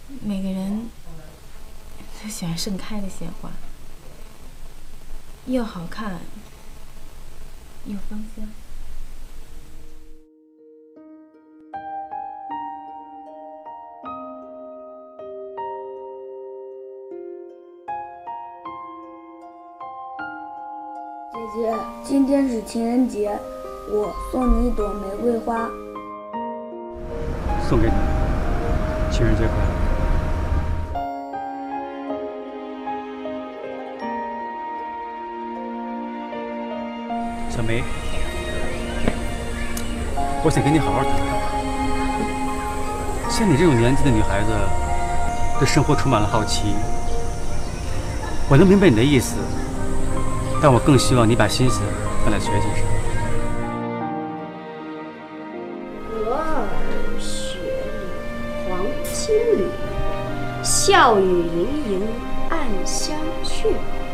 每个人都喜欢盛开的鲜花，又好看又芳香。 姐姐，今天是情人节，我送你一朵玫瑰花。 送给你，情人节快乐。小梅，我想跟你好好谈谈。像你这种年纪的女孩子，对生活充满了好奇。我能明白你的意思，但我更希望你把心思放在学习上。 蛾儿雪里黄金缕，笑语盈盈暗香去。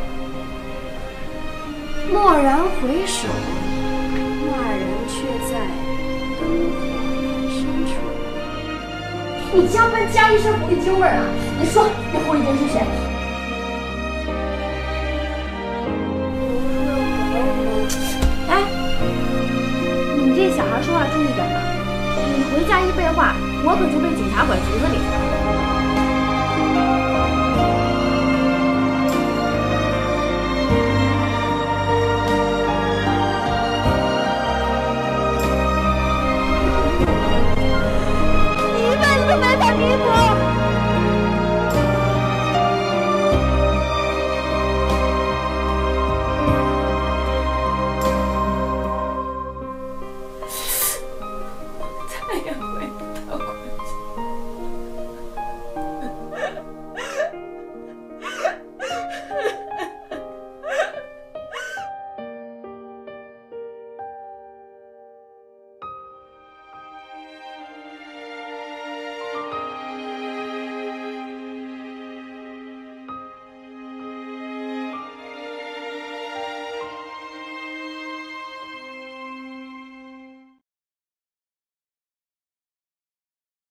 蓦然回首，那人却在灯火深处。你加班加一身狐狸精味儿啊！你说那狐狸精是谁？哎，你这小孩说话注意点啊！你回家一废话，我可就被警察管局子里去了。